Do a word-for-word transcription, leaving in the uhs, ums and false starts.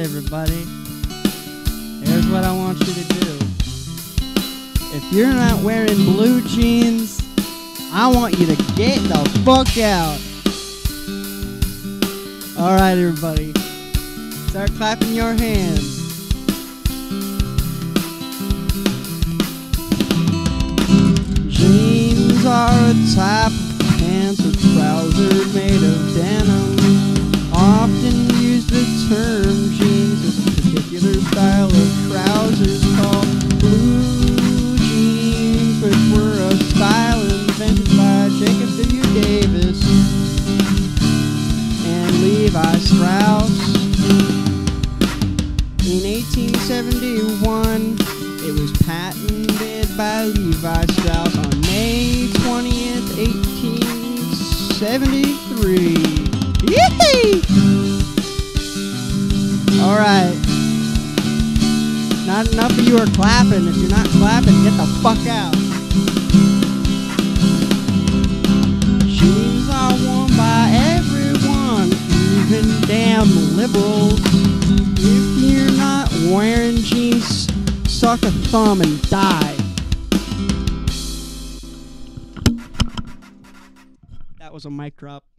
everybody. Here's what I want you to do. If you're not wearing blue jeans, I want you to get the fuck out. Alright, everybody. Start clapping your hands. Jeans are a type of pants or trousers made of denim. Often use the term jeans as a particular style of trousers called blue jeans, which were a style invented by Jacob W. Davis and Levi Strauss. In eighteen seventy-one, it was patented by Levi Strauss on May twentieth, eighteen seventy-three. Yee! Alright. Not enough of you are clapping. If you're not clapping, get the fuck out. Jeans are worn by everyone, even damn liberals. If you're not wearing jeans, suck a thumb and die. That was a mic drop.